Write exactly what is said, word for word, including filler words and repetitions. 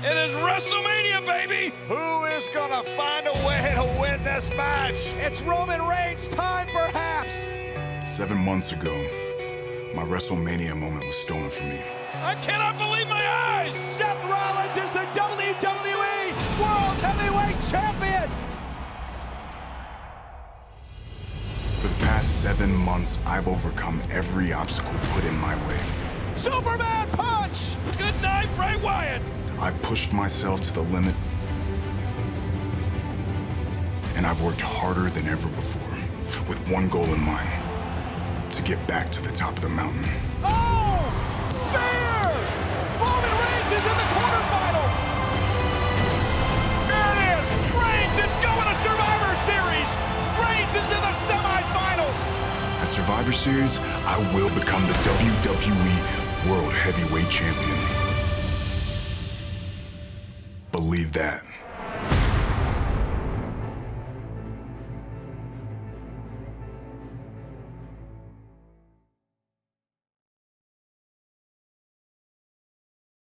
It is WrestleMania, baby! Who is gonna find a way to win this match? It's Roman Reigns' time, perhaps! Seven months ago, my WrestleMania moment was stolen from me. I cannot believe my eyes! Seth Rollins is the W W E World Heavyweight Champion! For the past seven months, I've overcome every obstacle put in my way. Superman punch! Good night, Bray Wyatt! I've pushed myself to the limit, and I've worked harder than ever before, with one goal in mind, to get back to the top of the mountain. Oh! Spear! Roman Reigns is in the quarterfinals! There it is! Reigns is going to Survivor Series! Reigns is in the semifinals! At Survivor Series, I will become the W W E World Heavyweight Champion. Believe that.